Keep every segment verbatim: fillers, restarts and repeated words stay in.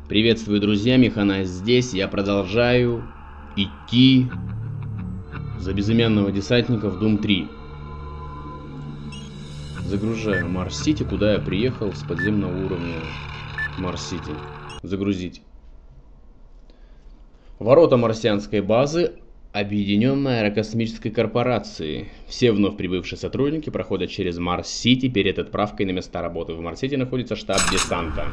Приветствую, друзья, Механайз здесь. Я продолжаю идти за безымянного десантника в Doom три. Загружаю Марс-Сити, куда я приехал с подземного уровня Марс-Сити. Загрузить. Ворота марсианской базы Объединенной аэрокосмической корпорации. Все вновь прибывшие сотрудники проходят через Марс-Сити перед отправкой на места работы. В Марс-Сити находится штаб десанта.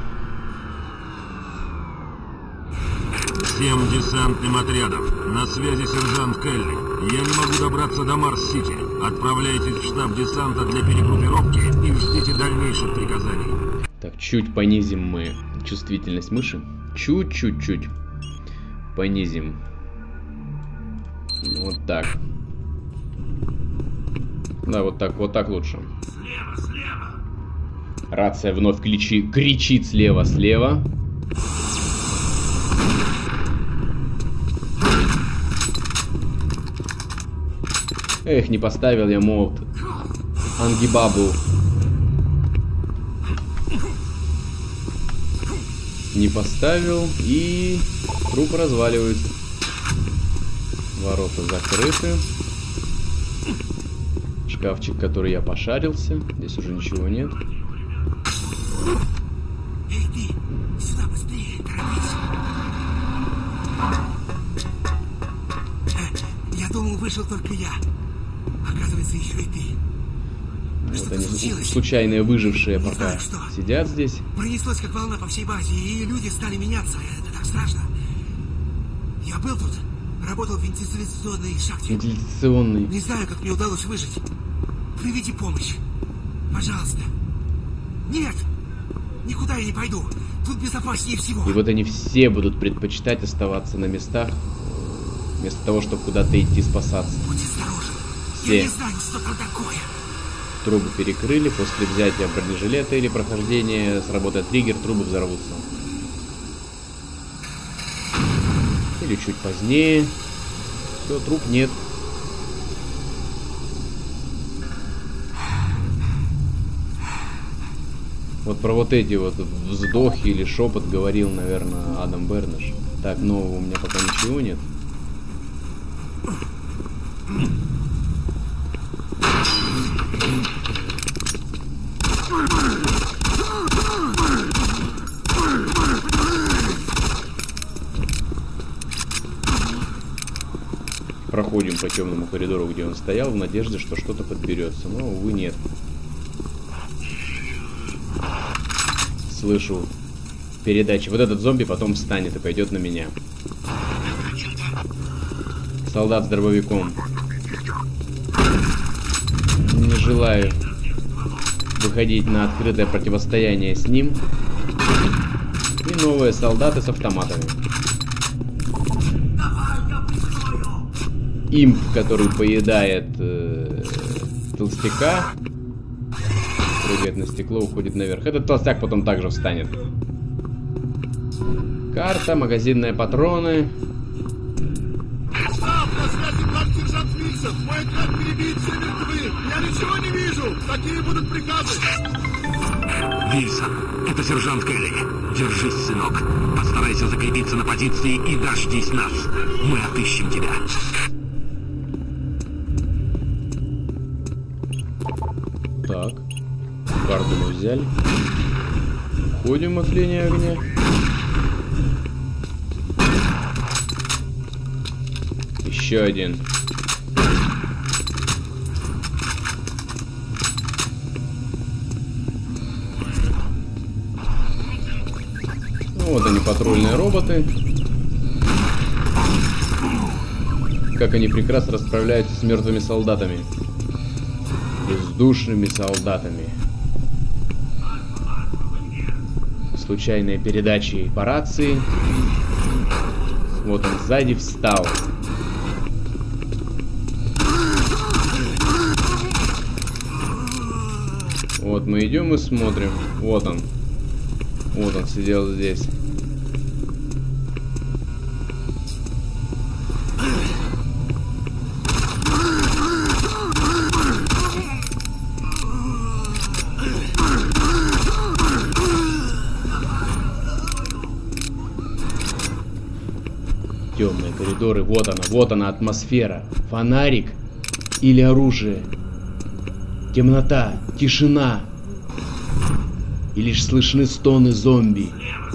Всем десантным отрядам. На связи сержант Келли. Я не могу добраться до Марс-Сити. Отправляйтесь в штаб десанта для перегруппировки и ждите дальнейших приказаний. Так, чуть понизим мы чувствительность мыши. Чуть-чуть-чуть понизим. Вот так. Да, вот так, вот так лучше. Слева, слева. Рация вновь кричи, кричит слева-слева. Эх, не поставил я молот Ангибабу. Не поставил, и труп разваливается. Ворота закрыты. Шкафчик, который я пошарился. Здесь уже ничего нет. Эй, ты! Сюда быстрее! Торопись! Я думал, вышел только я. Оказывается, еще и ты. Вот они, случайные выжившие, Не пока знаю, что. сидят здесь. Пронеслось как волна по всей базе, и люди стали меняться. Это так страшно. Я был тут. Работал в вентиляционной шахте. Вентиляционный. Не знаю, как мне удалось выжить. Приведи помощь. Пожалуйста. Нет! Никуда я не пойду. Тут безопаснее всего. И вот они все будут предпочитать оставаться на местах, вместо того, чтобы куда-то идти спасаться. Будь осторожен. Все. Я не знаю, что там такое. Трубы перекрыли. После взятия бронежилета или прохождения сработает триггер, трубы взорвутся. Или чуть позднее. Все, труп нет. Вот про вот эти вот вздохи или шепот говорил, наверное, Адам Бернаш. Так, нового у меня пока ничего нет. Проходим по темному коридору, где он стоял, в надежде, что что-то подберется. Но, увы, нет. Слышу передачи. Вот этот зомби потом встанет и пойдет на меня. Солдат с дробовиком. Не желаю выходить на открытое противостояние с ним. И новые солдаты с автоматами. Имп, который поедает э, толстяка, прыгает на стекло, уходит наверх. Этот толстяк потом также встанет. Карта, магазинные патроны. Штаб, на связи главный сержант Вильсон. Мой отряд перебит, все мертвы. Я ничего не вижу. Какие будут приказы? Вильсон, это сержант Келли. Держись, сынок. Постарайся закрепиться на позиции и дождись нас. Мы отыщем тебя. Так, карту мы взяли. Уходим от линии огня. Еще один. Ну, вот они, патрульные роботы. Как они прекрасно расправляются с мертвыми солдатами. Бездушными солдатами. Случайные передачи по рации. Вот он сзади встал. Вот мы идем и смотрим. Вот он. Вот он сидел здесь. Темные коридоры, вот она, вот она атмосфера. Фонарик или оружие? Темнота, тишина. И лишь слышны стоны зомби.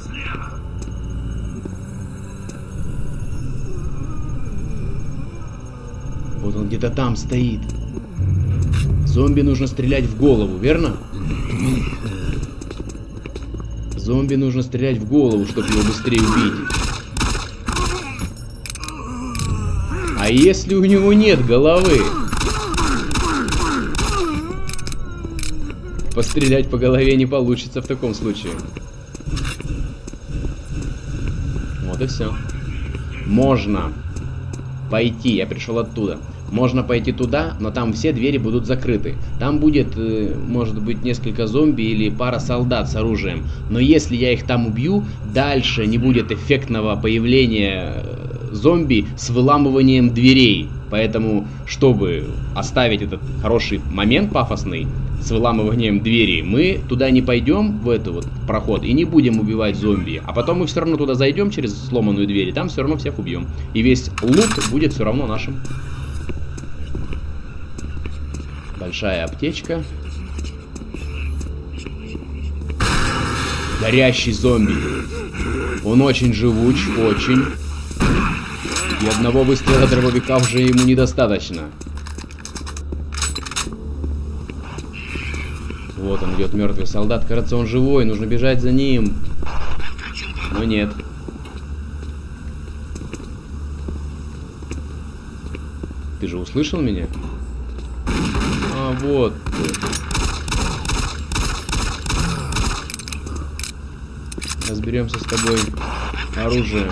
Вот он где-то там стоит. Зомби нужно стрелять в голову, верно? Зомби нужно стрелять в голову, чтобы его быстрее убить. А если у него нет головы? Пострелять по голове не получится в таком случае. Вот и все. Можно пойти, я пришел оттуда. Можно пойти туда, но там все двери будут закрыты. Там будет, может быть, несколько зомби или пара солдат с оружием. Но если я их там убью, дальше не будет эффектного появления зомби с выламыванием дверей. Поэтому, чтобы оставить этот хороший момент пафосный с выламыванием двери, мы туда не пойдем, в этот вот проход, и не будем убивать зомби. А потом мы все равно туда зайдем через сломанную дверь, и там все равно всех убьем. И весь лут будет все равно нашим. Большая аптечка. Горящий зомби. Он очень живуч, очень. И одного выстрела дробовика уже ему недостаточно. Вот он идет, мертвый солдат. Кажется, он живой, нужно бежать за ним. Но нет. Ты же услышал меня? А, вот. Разберемся с тобой оружием.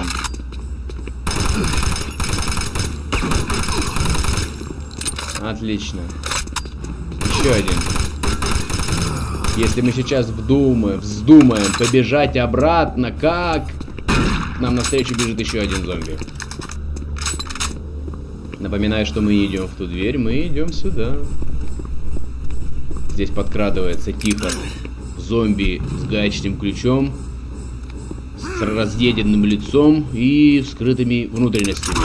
Отлично. Еще один. Если мы сейчас вдумаем, вздумаем побежать обратно, как к нам навстречу бежит еще один зомби. Напоминаю, что мы не идем в ту дверь, мы идем сюда. Здесь подкрадывается тихо зомби с гаечным ключом, с разъеденным лицом и скрытыми внутренностями.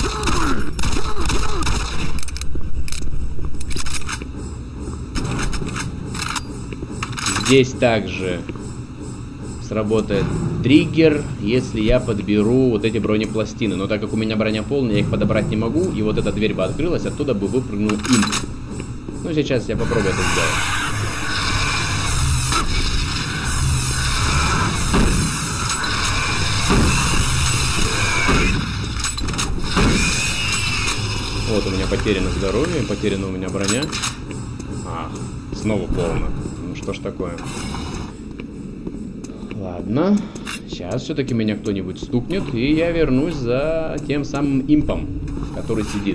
Здесь также сработает триггер, если я подберу вот эти бронепластины. Но так как у меня броня полная, я их подобрать не могу. И вот эта дверь бы открылась, оттуда бы выпрыгнул им. Ну, сейчас я попробую это сделать. Вот у меня потеряно здоровье, потеряна у меня броня. Ах, снова полно. Ну что ж такое. Ладно, сейчас все-таки меня кто-нибудь стукнет, и я вернусь за тем самым импом, который сидит.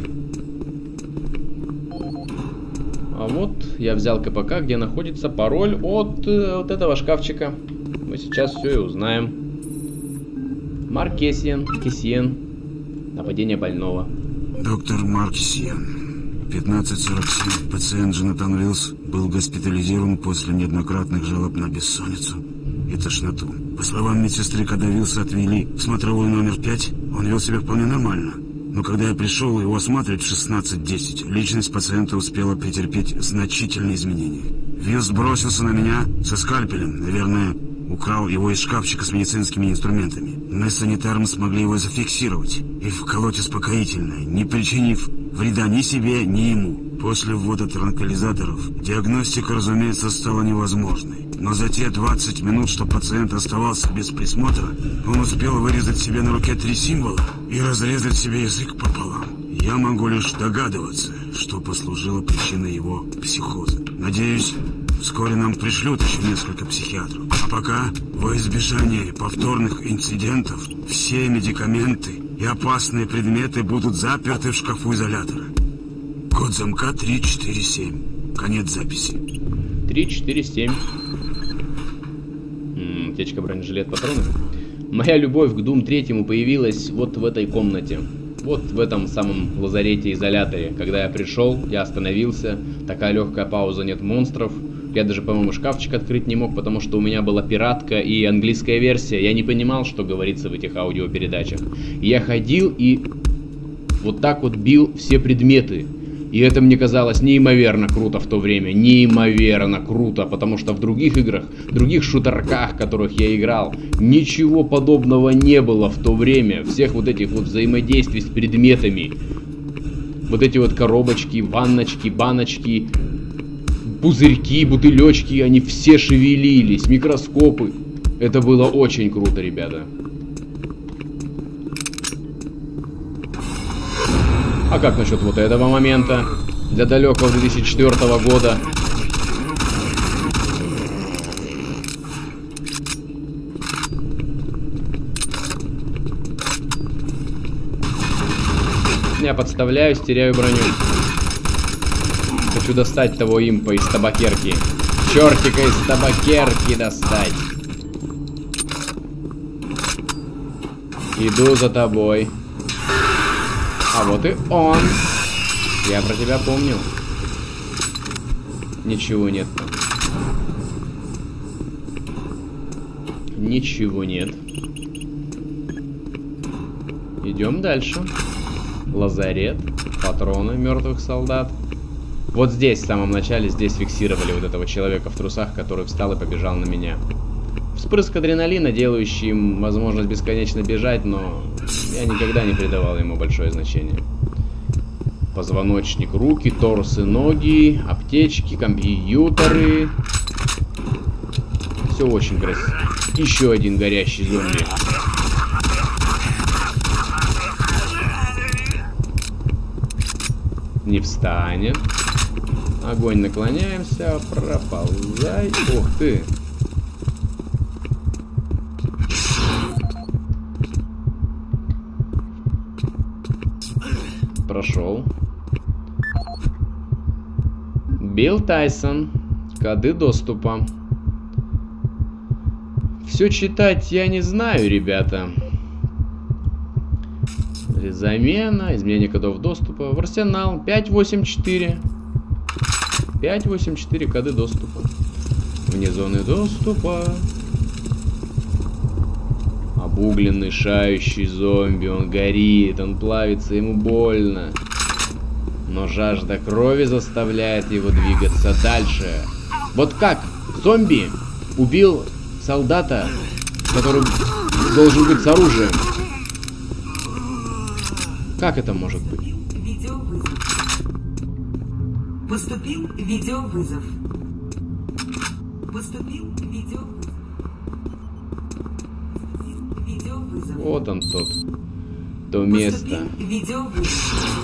А вот я взял КПК, где находится пароль от вот этого шкафчика. Мы сейчас все и узнаем. Марк Кессиен, Кессиен. Нападение больного. Доктор Марк Кессиен. пятнадцать сорок семь. Пациент Джонатан Уиллс был госпитализирован после неоднократных жалоб на бессонницу и тошноту. По словам медсестры, когда Уиллса отвели в смотровой номер пять, он вел себя вполне нормально. Но когда я пришел его осматривать в шестнадцать десять, личность пациента успела претерпеть значительные изменения. Уиллс бросился на меня со скальпелем, наверное, украл его из шкафчика с медицинскими инструментами. Мы с санитаром смогли его зафиксировать и вколоть успокоительное, не причинив вреда ни себе, ни ему. После ввода транквилизаторов диагностика, разумеется, стала невозможной. Но за те двадцать минут, что пациент оставался без присмотра, он успел вырезать себе на руке три символа и разрезать себе язык пополам. Я могу лишь догадываться, что послужило причиной его психоза. Надеюсь, вскоре нам пришлют еще несколько психиатров. А пока, во избежание повторных инцидентов, все медикаменты и опасные предметы будут заперты в шкафу изолятора. Код замка три четыре семь. Конец записи. три четыре семь. М-м, аптечка, бронежилет, патроны. Моя любовь к Дум третьему появилась вот в этой комнате. Вот в этом самом лазарете-изоляторе. Когда я пришел, я остановился. Такая легкая пауза, нет монстров. Я даже, по-моему, шкафчик открыть не мог, потому что у меня была пиратка и английская версия. Я не понимал, что говорится в этих аудиопередачах. И я ходил и вот так вот бил все предметы. И это мне казалось неимоверно круто в то время. Неимоверно круто, потому что в других играх, в других шутерках, в которых я играл, ничего подобного не было в то время. Всех вот этих вот взаимодействий с предметами. Вот эти вот коробочки, ванночки, баночки, пузырьки, бутылечки, они все шевелились, микроскопы. Это было очень круто, ребята. А как насчет вот этого момента? Для далекого две тысячи четвёртого года. Я подставляюсь, теряю броню. Хочу достать того импа из табакерки. Чертика из табакерки достать. Иду за тобой. А вот и он. Я про тебя помню. Ничего нет. Ничего нет. Идем дальше. Лазарет. Патроны мертвых солдат. Вот здесь, в самом начале, здесь фиксировали вот этого человека в трусах, который встал и побежал на меня. Вспрыск адреналина, делающий им возможность бесконечно бежать, но я никогда не придавал ему большое значение. Позвоночник, руки, торсы, ноги, аптечки, компьютеры. Все очень красиво. Еще один горящий зомби. Не встанет. Огонь, наклоняемся, проползай. Ух ты. Прошел. Билл Тайсон. Коды доступа. Все читать я не знаю, ребята. Замена, изменение кодов доступа. В арсенал пять восемь четыре. пять восемь четыре коды доступа. Вне зоны доступа. Обугленный, шающий зомби. Он горит, он плавится, ему больно. Но жажда крови заставляет его двигаться дальше. Вот как зомби убил солдата, который должен быть с оружием? Как это может быть? Видеовызов. Поступил видеовызов. Поступил видеовызов. Видеовызов. Вот он тот. То место. Видеовызов.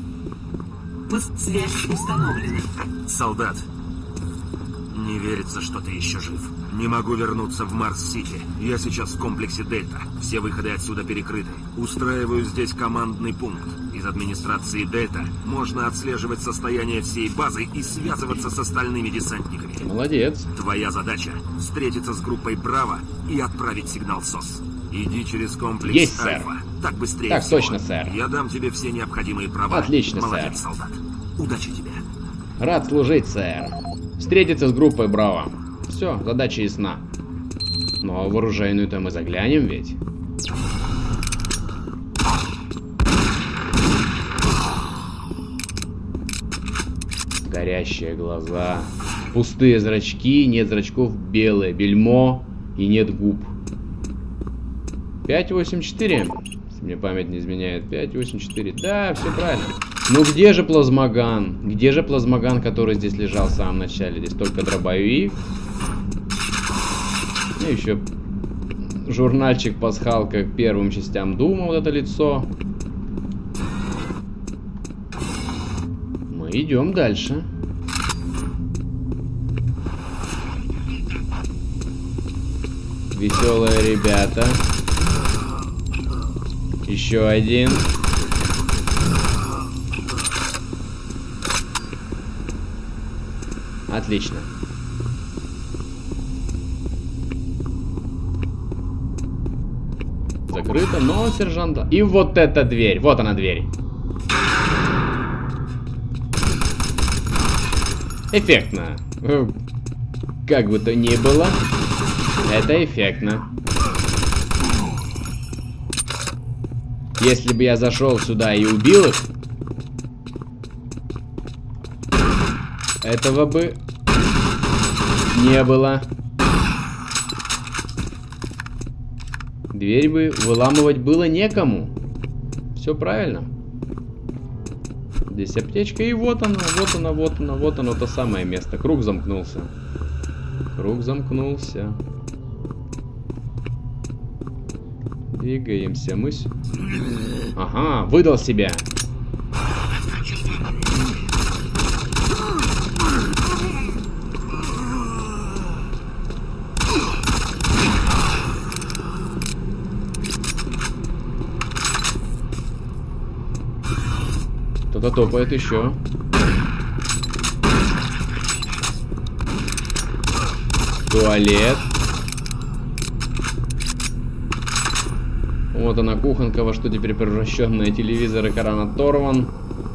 Связь установлена. Солдат, не верится, что ты еще жив. Не могу вернуться в Марс-Сити. Я сейчас в комплексе Дельта. Все выходы отсюда перекрыты. Устраиваю здесь командный пункт. Из администрации Дельта можно отслеживать состояние всей базы и связываться с остальными десантниками. Молодец. Твоя задача — встретиться с группой Браво и отправить сигнал СОС. Иди через комплекс Есть, сэр. Альфа. Так быстрее Так всего. точно, сэр. Я дам тебе все необходимые права. Отлично, Молодец, сэр. солдат. Удачи тебе. Рад служить, сэр. Встретиться с группой Браво. Все, задача ясна. Но в оружейную-то мы заглянем ведь. Горящие глаза. Пустые зрачки, нет зрачков, белое бельмо и нет губ. пять восемь четыре. Если мне память не изменяет. пять восемь четыре. Да, все правильно. Ну где же плазмоган? Где же плазмоган, который здесь лежал в самом начале? Здесь только дробовик. И еще журнальчик пасхалка к первым частям Дума. Вот это лицо. Мы идем дальше. Веселые ребята. Еще один. Отлично. Закрыто, но сержант... И вот эта дверь. Вот она дверь. Эффектно. Как бы то ни было, это эффектно. Если бы я зашел сюда и убил их, этого бы не было. Дверь бы выламывать было некому. Все правильно. Здесь аптечка, и вот она, вот она, вот она, вот оно, то самое место. Круг замкнулся. Круг замкнулся. Двигаемся мы. Ага, выдал себя. Кто-то топает еще. Туалет. Вот она, кухонка, во что теперь превращенная. Телевизор, экран оторван.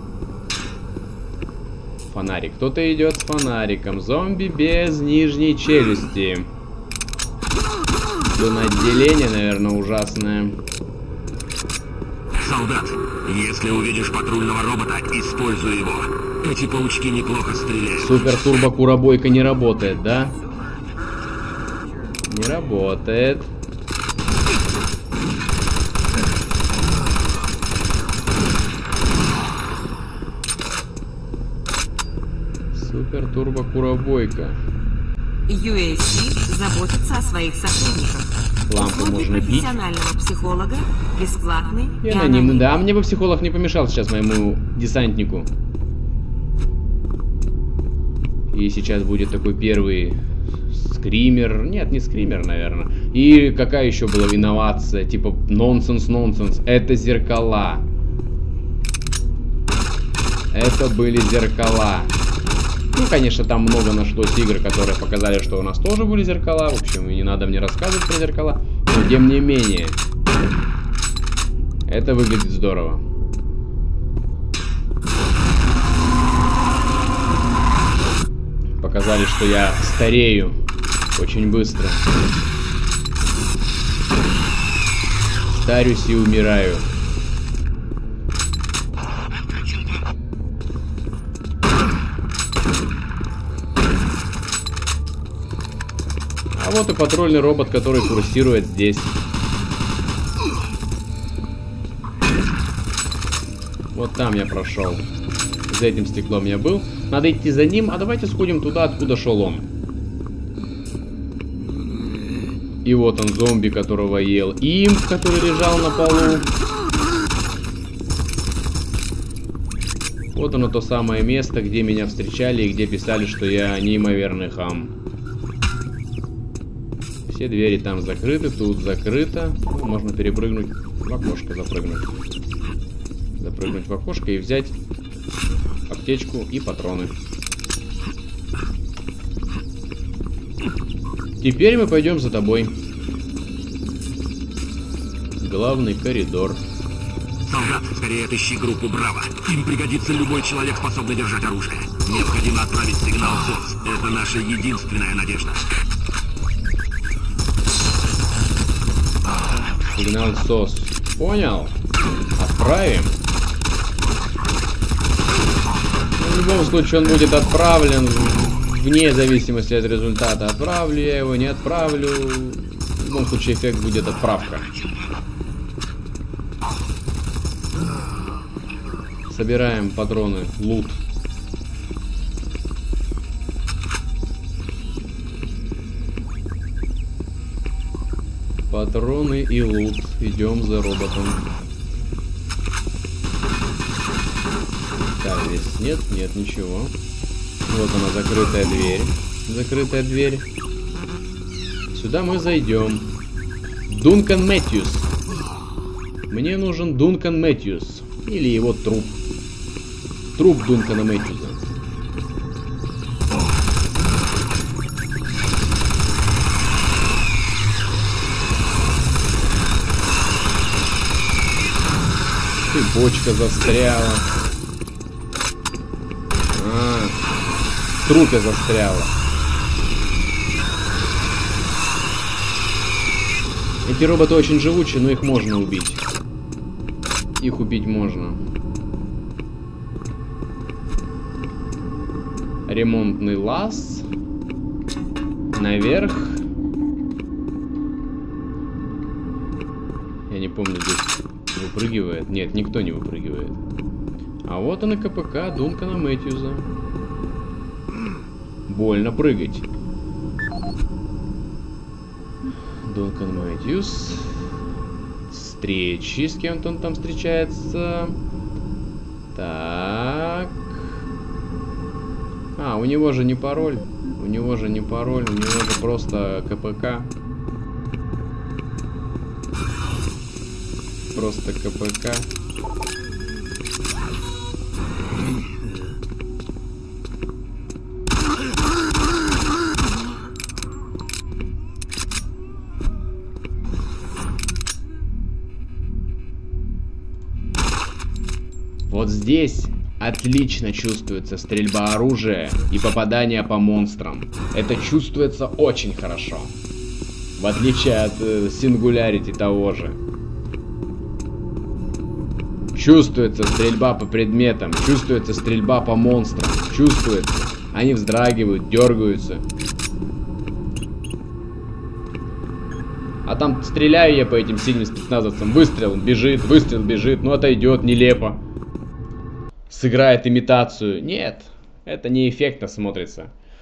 Фонарик. Кто-то идет с фонариком. Зомби без нижней челюсти. Слюноотделение, наверное, ужасное. Солдат, если увидишь патрульного робота, используй его. Эти паучки неплохо стреляют. Супер турбо куробойка не работает, да? Не работает. Супер турбо куробойка. ю эйч си заботится о своих сотрудниках. Лампу Услуги можно бить. профессионального психолога бесплатны И анонимный. Да, мне бы психолог не помешал сейчас моему десантнику. И сейчас будет такой первый скример. Нет, не скример, наверное. И какая еще была инновация? Типа нонсенс, нонсенс. Это зеркала. Это были зеркала. Ну, конечно, там много нашлось игр, которые показали, что у нас тоже были зеркала. В общем, и не надо мне рассказывать про зеркала. Но, тем не менее, это выглядит здорово. Показали, что я старею очень быстро. Старюсь и умираю. А вот и патрульный робот, который курсирует здесь. Вот там я прошел. За этим стеклом я был. Надо идти за ним, а давайте сходим туда, откуда шел он. И вот он, зомби, которого ел имп, который лежал на полу. Вот оно, то самое место, где меня встречали и где писали, что я неимоверный хам. Все двери там закрыты, тут закрыто. Ну, можно перепрыгнуть в окошко, запрыгнуть. Запрыгнуть в окошко и взять аптечку и патроны. Теперь мы пойдем за тобой. Главный коридор. Солдат, скорее отыщи группу Браво. Им пригодится любой человек, способный держать оружие. Необходимо отправить сигнал СОС. Это наша единственная надежда. Сигнал СОС. Понял? Отправим. В любом случае он будет отправлен вне зависимости от результата. Отправлю я его, не отправлю. В любом случае эффект будет отправка. Собираем патроны, лут. Патроны и лут. Идем за роботом. Так, здесь нет, нет ничего. Вот она, закрытая дверь. Закрытая дверь. Сюда мы зайдем. Дункан Мэтьюс. Мне нужен Дункан Мэтьюс. Или его труп. Труп Дункана Мэтьюса. Цепочка застряла. А, в трупе застряла. Эти роботы очень живучие, но их можно убить. Их убить можно. Ремонтный лаз. Наверх. Я не помню, здесь выпрыгивает. Нет, никто не выпрыгивает. А вот он и КПК Дункана Мэтьюза. Больно прыгать. Дункан Мэтьюз. Встречи. С кем-то он там встречается. Так. А, у него же не пароль. У него же не пароль. У него же просто КПК. Просто КПК. Вот здесь отлично чувствуется стрельба оружия и попадание по монстрам. Это чувствуется очень хорошо. В отличие от э, Singularity того же. Чувствуется стрельба по предметам, чувствуется стрельба по монстрам, чувствуется. Они вздрагивают, дергаются. А там стреляю я по этим синим спецназовцам. Выстрел, бежит, выстрел, бежит. Ну отойдет, нелепо. Сыграет имитацию. Нет, это не эффектно смотрится.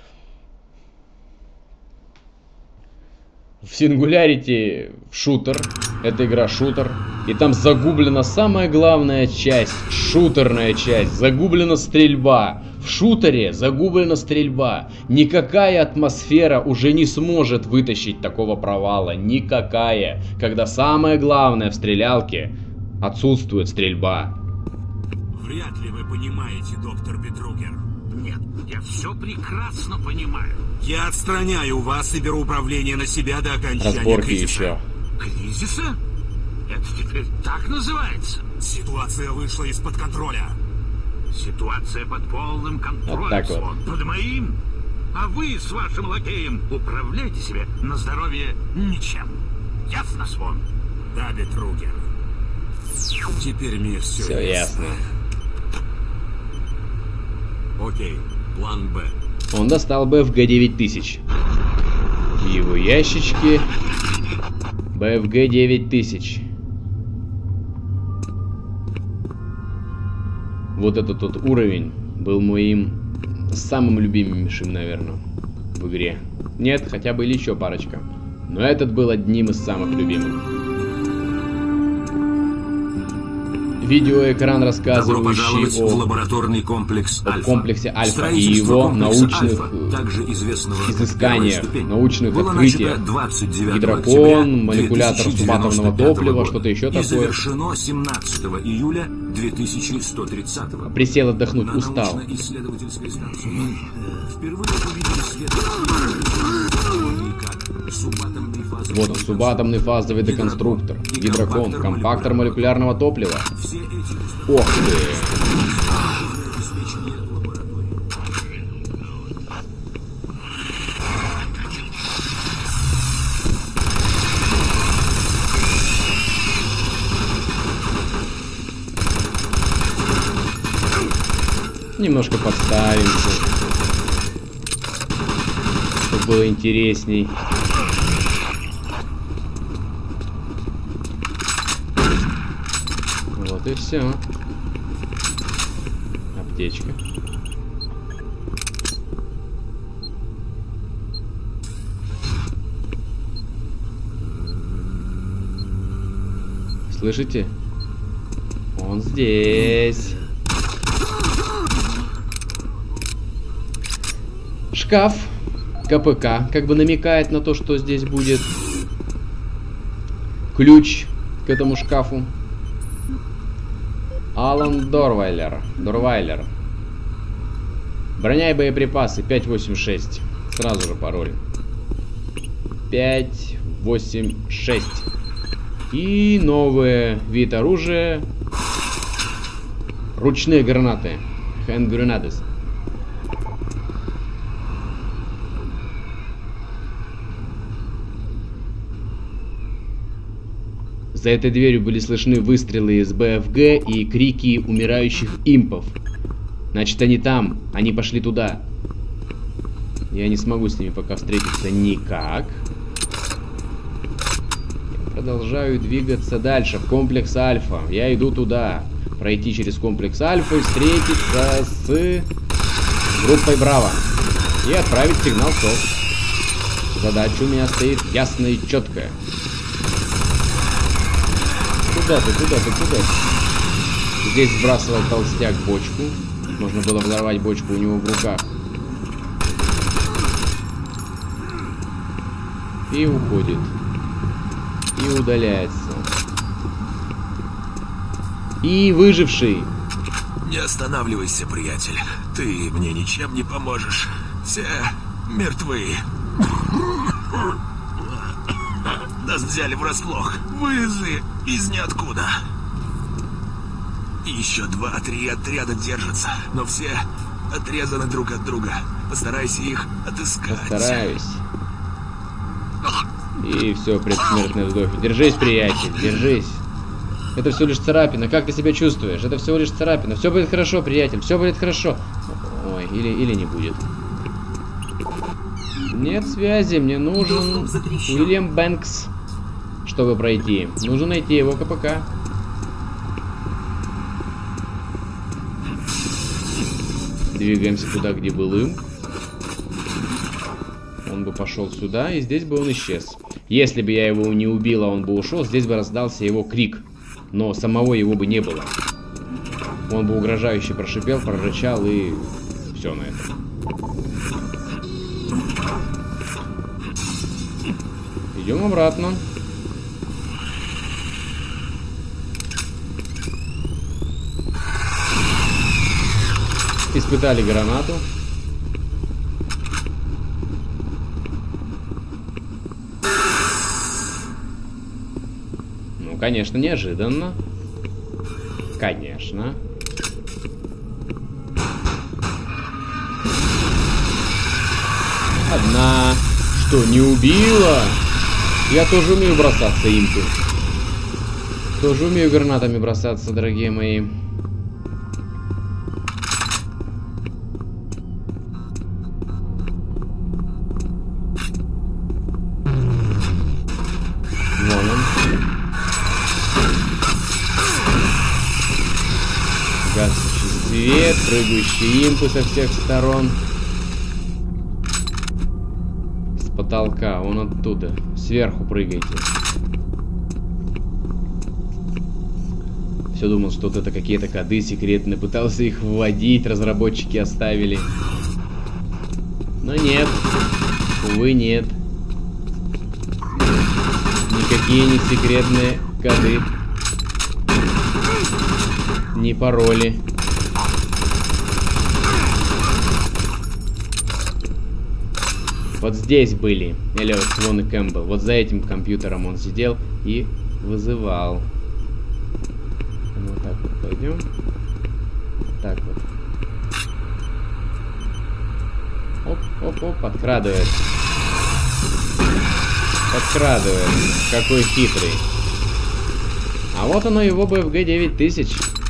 В Singularity шутер. Это игра шутер. И там загублена самая главная часть. Шутерная часть. Загублена стрельба. В шутере загублена стрельба. Никакая атмосфера уже не сможет вытащить такого провала. Никакая. Когда самое главное в стрелялке отсутствует стрельба. Вряд ли вы понимаете, доктор Бетругер. Нет, я все прекрасно понимаю. Я отстраняю вас и беру управление на себя до окончания Разборки кризиса. еще. Кризиса? Это теперь так называется? Ситуация вышла из-под контроля. Ситуация под полным контролем, Вот так вот. Свон. Под моим. А вы с вашим лакеем управляйте себе на здоровье ничем. Ясно, Свон? Да, Бетругер. Теперь мне все, Все ясно. Окей, план Б. Он достал бэ эф гэ девять тысяч. В его ящичке бэ эф гэ девять тысяч. Вот этот вот уровень был моим самым любимейшим, наверное, в игре. Нет, хотя были еще парочка. Но этот был одним из самых любимых. Видеоэкран, рассказывающий о, в лабораторный комплекс о Альфа. комплексе Альфа и его научных Альфа, также известного изысканиях, ступени, научных было открытиях. двадцать девятого Гидрокон, молекулятор две тысячи субатомного девяносто пятого топлива, года что-то еще и такое. завершено семнадцатого июля две тысячи сто тридцатого. Присел отдохнуть, На устал. научно-исследовательской станции впервые увидели свет как субатомный фазовый Вот он, субатомный фазовый деконструктор, гидрокон, компактор молекулярного топлива. Все эти Ох ты! обеспечения лаборатории. Немножко подставимся, чтобы было интересней. Вот и все. Аптечка. Слышите? Он здесь. Шкаф КПК как бы намекает на то, что здесь будет ключ к этому шкафу. Алан Дорвайлер. Дорвайлер. Броня и боеприпасы пять восемь шесть. Сразу же пароль. пять восемь шесть. И новый вид оружия. Ручные гранаты. Hand grenades. За этой дверью были слышны выстрелы из бэ эф гэ и крики умирающих импов. Значит, они там. Они пошли туда. Я не смогу с ними пока встретиться никак. Я продолжаю двигаться дальше, в комплекс Альфа. Я иду туда. Пройти через комплекс Альфа и встретиться с группой Браво. И отправить сигнал СОС. Задача у меня стоит ясная и четкая. Куда ты, куда ты, куда ты? Здесь сбрасывал толстяк бочку. Можно было взорвать бочку у него в руках. И уходит. И удаляется. И выживший. Не останавливайся, приятель. Ты мне ничем не поможешь. Все мертвы. Нас взяли врасплох. Вылезли из ниоткуда. И еще два-три отряда держатся, но все отрезаны друг от друга. Постарайся их отыскать. Постараюсь. И все, предсмертные вздохи. Держись, приятель, держись. Это всего лишь царапина. Как ты себя чувствуешь? Это всего лишь царапина. Все будет хорошо, приятель. Все будет хорошо. Ой, или, или не будет. Нет связи. Мне нужен Уильям Бэнкс, чтобы пройти. Нужно найти его ка пэ ка. Двигаемся туда, где был им. Он бы пошел сюда, и здесь бы он исчез. Если бы я его не убил, а он бы ушел, здесь бы раздался его крик. Но самого его бы не было. Он бы угрожающе прошипел, прорычал, и все на этом. Идем обратно. Испытали гранату. Ну, конечно, неожиданно. Конечно. Одна. Что, не убила? Я тоже умею бросаться импы. Тоже умею гранатами бросаться, дорогие мои. Вон он. Гаснущий свет, прыгающие импы со всех сторон. С потолка, вон оттуда. Сверху прыгайте. Все думал, что вот это какие-то коды секретные. Пытался их вводить, разработчики оставили. Но нет. Увы, нет. Никакие не секретные коды. Не пароли. Вот здесь были Эллиот, Свон и Кэмпбелл. Вот за этим компьютером он сидел и вызывал. Ну, вот так вот пойдем. Так вот. Оп, оп, оп, подкрадывает. Подкрадывает. Какой хитрый. А вот оно, его бэ эф гэ девять тысяч.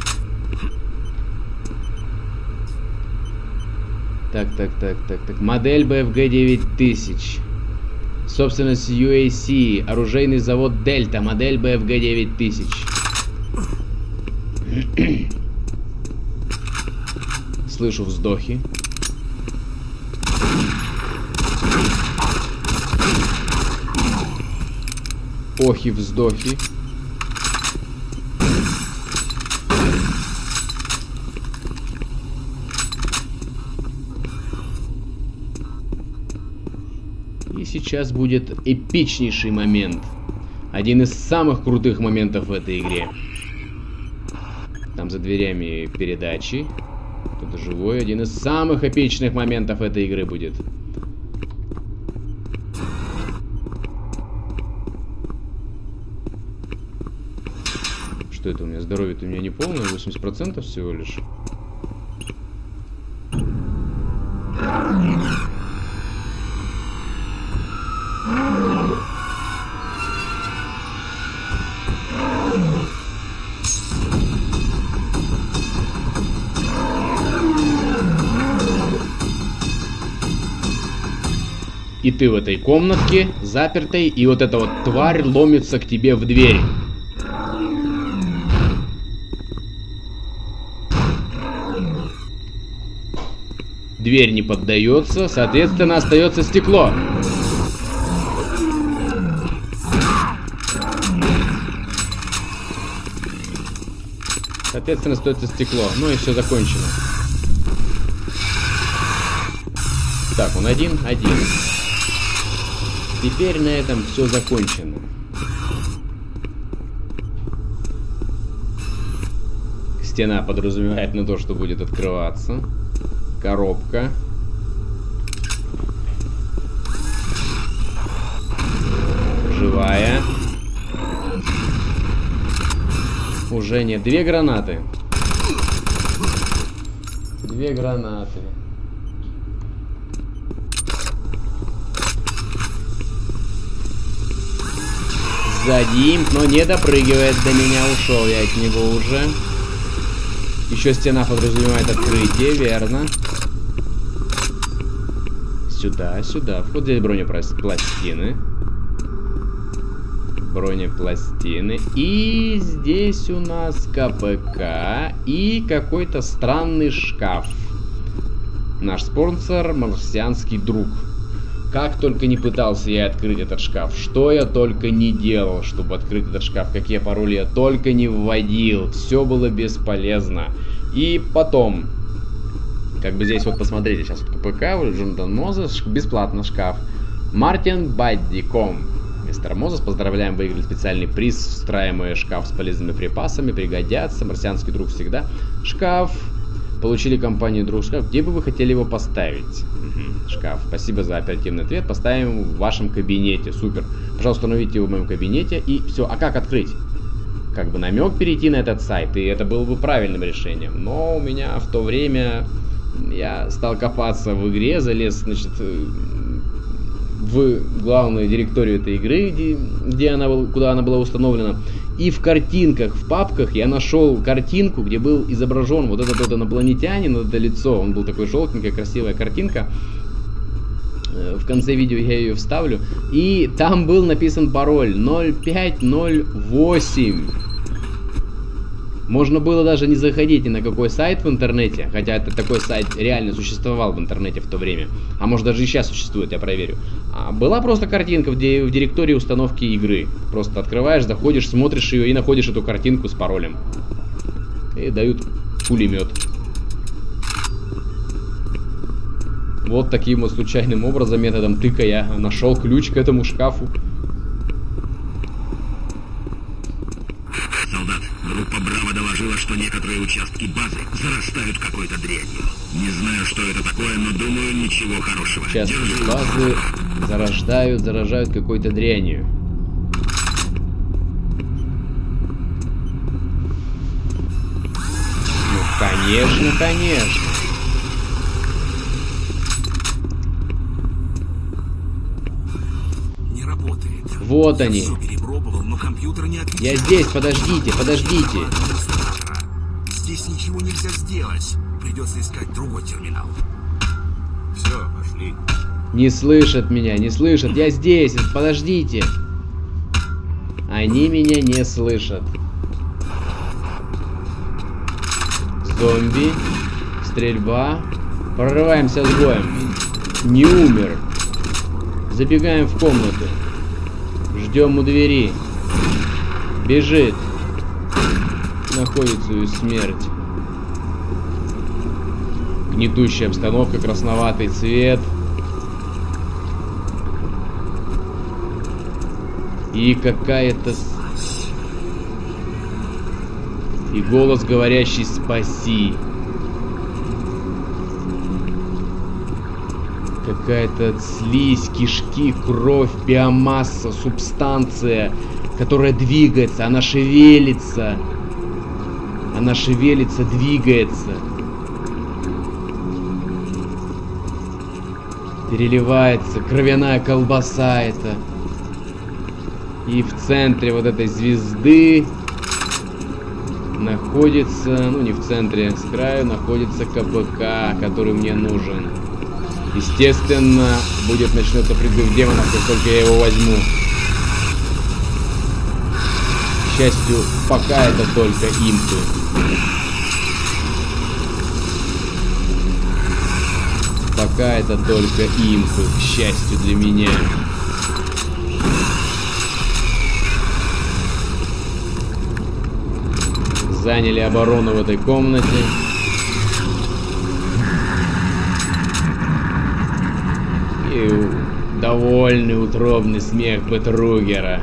Так, так, так, так, так. Модель бэ эф гэ девять тысяч. Собственность ю эй си. Оружейный завод Дельта. Модель бэ эф гэ девять тысяч. Слышу вздохи. Охи, вздохи. И сейчас будет эпичнейший момент. Один из самых крутых моментов в этой игре. Там за дверями передачи. Кто-то живой. Один из самых эпичных моментов этой игры будет. Что это у меня? Здоровье-то у меня не полное, восемьдесят процентов всего лишь. И ты в этой комнатке, запертой, и вот эта вот тварь ломится к тебе в дверь. Дверь не поддается, соответственно, остается стекло. Соответственно, остается стекло. Ну и все закончено. Так, он один, один. Теперь на этом все закончено. Стена подразумевает на то, что будет открываться. Коробка. Живая. Уже нет. Две гранаты. Две гранаты. Сзади, но не допрыгивает до меня. Ушел я от него уже. Еще стена подразумевает открытие, верно. Сюда, сюда. Вход, здесь бронепластины. Бронепластины. И здесь у нас КПК. И какой-то странный шкаф. Наш спонсор — марсианский друг. Как только не пытался я открыть этот шкаф, что я только не делал, чтобы открыть этот шкаф, какие пароли я только не вводил, все было бесполезно. И потом, как бы здесь вот посмотрите, сейчас вот КПК, Джонатан Мозес, бесплатно шкаф. Мартин Баддиком. Мистер Мозес, поздравляем, выиграли специальный приз, встраиваемый шкаф с полезными припасами, пригодятся, марсианский друг всегда. Шкаф. Получили компанию друг шкаф. Где бы вы хотели его поставить? Угу. Шкаф. Спасибо за оперативный ответ. Поставим в вашем кабинете. Супер. Пожалуйста, установите его в моем кабинете. И все. А как открыть? Как бы намек перейти на этот сайт. И это было бы правильным решением. Но у меня в то время я стал копаться в игре. Залез, значит, в главную директорию этой игры, где, где она, куда она была установлена. И в картинках, в папках я нашел картинку, где был изображен вот этот вот инопланетянин, вот это лицо. Он был такой желтенькая, красивая картинка. В конце видео я ее вставлю. И там был написан пароль ноль пять ноль восемь. Можно было даже не заходить ни на какой сайт в интернете, хотя это такой сайт реально существовал в интернете в то время. А может даже и сейчас существует, я проверю. А была просто картинка в, ди в директории установки игры. Просто открываешь, заходишь, смотришь ее и находишь эту картинку с паролем. И дают пулемет. Вот таким вот случайным образом, методом тыка, я нашел ключ к этому шкафу. Солдат, группа Браво доложила, что некоторые участки базы зарастают какой-то дрянью. Не знаю, что это такое, но думаю, ничего хорошего. Участки базы зарождают, заражают какой-то дрянью. Ну, конечно, конечно. Не работает. Вот они. Все перепробовал, но компьютер не отвечает. Я здесь, подождите, подождите. Здесь ничего нельзя сделать. Придется искать другой терминал. Все, пошли. Не слышат меня, не слышат. Я здесь, подождите. Они меня не слышат. Зомби. Стрельба. Прорываемся с боем. Не умер. Забегаем в комнату. Ждем у двери. Бежит. Находит свою смерть. Гнетущая обстановка, красноватый цвет. И какая-то... И голос, говорящий «спаси». Какая-то слизь, кишки, кровь, биомасса, субстанция, которая двигается, она шевелится. Она шевелится, двигается. Переливается. Кровяная колбаса это. И в центре вот этой звезды находится, ну не в центре, с краю находится КПК, который мне нужен. Естественно, будет начнется призыв демонов, как только я его возьму. К счастью, пока это только импы. Пока это только импы, к счастью для меня. Заняли оборону в этой комнате. И довольный утробный смех Бетругера.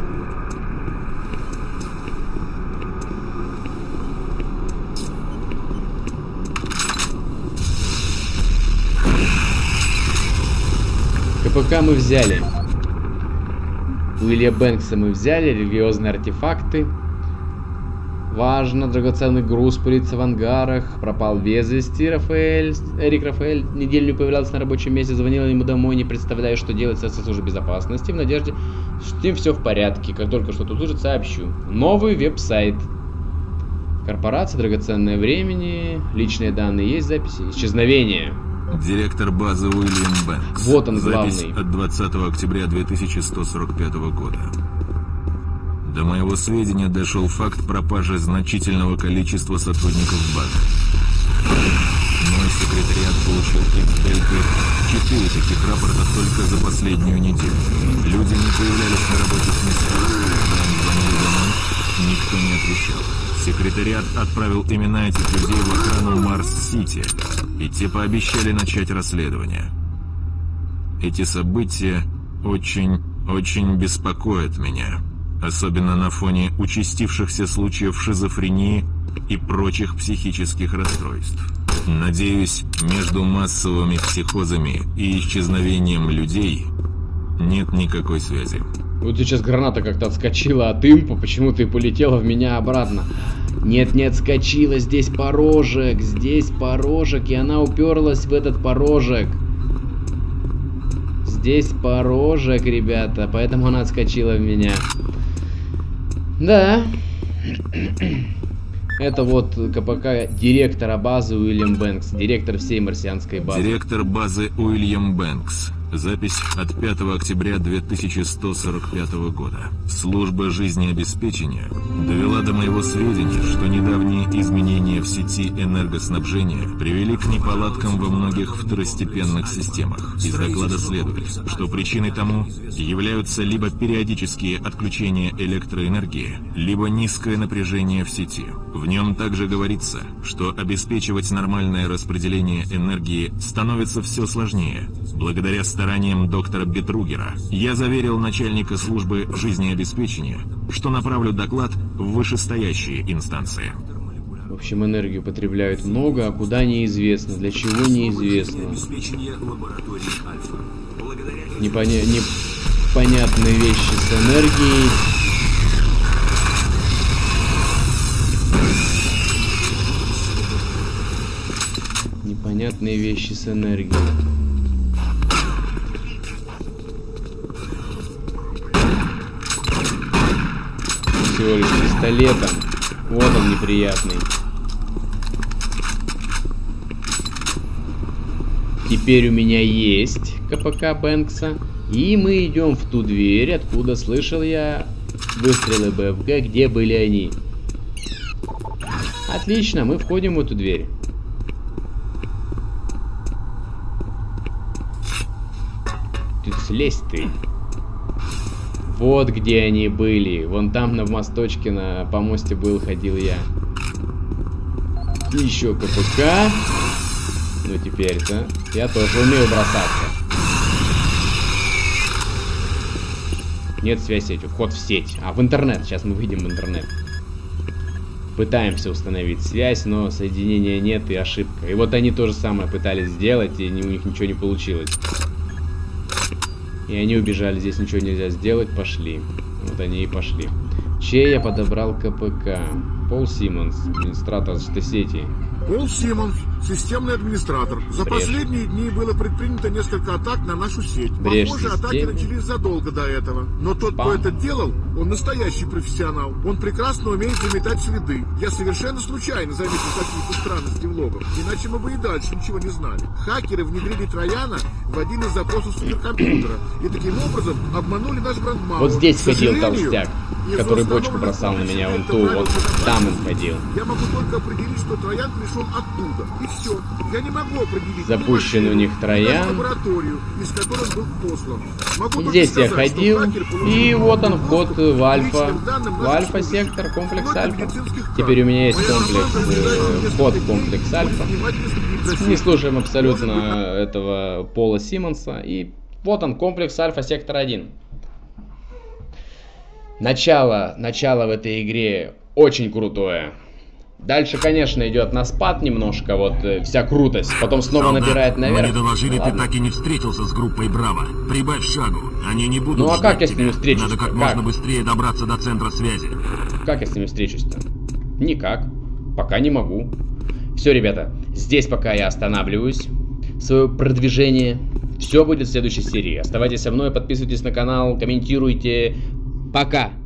КПК мы взяли. Уилья Бэнкса мы взяли. Религиозные артефакты. Важно, драгоценный груз пылится в ангарах. Пропал без вести Рафаэль. Эрик Рафаэль неделю не появлялся на рабочем месте. Звонил ему домой, не представляя, что делать со службой безопасности. В надежде, что с ним все в порядке. Как только что-то услышит, сообщу. Новый веб-сайт. Корпорация, драгоценное времени. Личные данные есть, записи. Исчезновение. Директор базы Уильям Бэнкс. Вот он, Запись главный. от двадцатого октября две тысячи сто сорок пятого года. До моего сведения дошел факт пропажи значительного количества сотрудников базы. Мой секретариат получил икс эл четыре таких рапорта только за последнюю неделю. Люди не появлялись на рабочих местах. Когда они звонили домой, никто не отвечал. Секретариат отправил имена этих людей в охрану Марс-Сити, и те пообещали начать расследование. Эти события очень, очень беспокоят меня. Особенно на фоне участившихся случаев шизофрении и прочих психических расстройств. Надеюсь, между массовыми психозами и исчезновением людей нет никакой связи. Вот сейчас граната как-то отскочила от импа, почему-то и полетела в меня обратно. Нет, не отскочила, здесь порожек, здесь порожек, и она уперлась в этот порожек. Здесь порожек, ребята, поэтому она отскочила в меня. Да. Это вот КПК директора базы Уильям Бэнкс, директор всей марсианской базы. Директор базы Уильям Бэнкс. Запись от пятого октября две тысячи сто сорок пятого года. Служба жизнеобеспечения довела до моего сведения, что недавние изменения в сети энергоснабжения привели к неполадкам во многих второстепенных системах. Из доклада следует, что причиной тому являются либо периодические отключения электроэнергии, либо низкое напряжение в сети. В нем также говорится, что обеспечивать нормальное распределение энергии становится все сложнее. Благодаря стараниям доктора Бетругера я заверил начальника службы жизнеобеспечения, что направлю доклад в вышестоящие инстанции. В общем, энергию потребляют много, а куда неизвестно, для чего неизвестно. Непоня... Непонятные вещи с энергией. Непонятные вещи с энергией. Всего лишь пистолетом. Вот он неприятный. Теперь у меня есть КПК Бэнкса. И мы идем в ту дверь, откуда слышал я выстрелы БФГ, где были они. Отлично, мы входим в эту дверь. Ты слезь ты. Вот где они были. Вон там на мосточке, на помосте был, ходил я. Еще КПК. Ну теперь-то я тоже умею бросаться. Нет связи сетью, вход в сеть. А в интернет, сейчас мы выйдем в интернет. Пытаемся установить связь, но соединения нет и ошибка. И вот они то же самое пытались сделать, и у них ничего не получилось. И они убежали, здесь ничего нельзя сделать, пошли. Вот они и пошли. Чей я подобрал КПК? Пол Симмонс, администратор сети. Пол Симмонс, системный администратор. За Брешь. последние дни было предпринято несколько атак на нашу сеть. Брешь Похоже, атаки системы. начались задолго до этого. Но тот, Спам. кто это делал, он настоящий профессионал. Он прекрасно умеет заметать следы. Я совершенно случайно заметил какие-то странности в логах. Иначе мы бы и дальше ничего не знали. Хакеры внедрили Трояна в один из запросов суперкомпьютера. И таким образом обманули наш брендмауэр. Вот здесь К ходил сожалению, толстяк, из-за который бочку установленных бросал на меня. Он это ту, вот правило там он безопасности. ходил. Я могу только определить, что Троян пришел оттуда. И все. Я не могу определить. Запущен у них Троян. Лабораторию, из которой был послан. Могу И только здесь я сказать, что ходил, хакер получил и вот он вход доступ в Альфа, к личным данным в наших Альфа служащих, сектор, комплекс вплоть до Альфа. медицинских карт. Теперь у меня есть Моя комплекс, команда ожидает э, несколько вход в дней, комплекс будет Альфа. внимательно следить за всем. Не слушаем абсолютно Может быть, этого Пола Симмонса. И вот он, комплекс Альфа сектор один. Начало, начало в этой игре очень крутое. Дальше, конечно, идет на спад немножко, вот э, вся крутость. Потом снова Солдат, набирает наверх. мне доложили, ты Ладно. так и не встретился с группой Браво. Прибавь шагу, они не будут Ну, а ждать как я с тебя. ними встречусь-то? Надо как, Как? можно быстрее добраться до центра связи. Как я с ними встречусь-то? Никак. Пока не могу. Все, ребята, здесь пока я останавливаюсь. Свое продвижение. Все будет в следующей серии. Оставайтесь со мной, подписывайтесь на канал, комментируйте. Пока!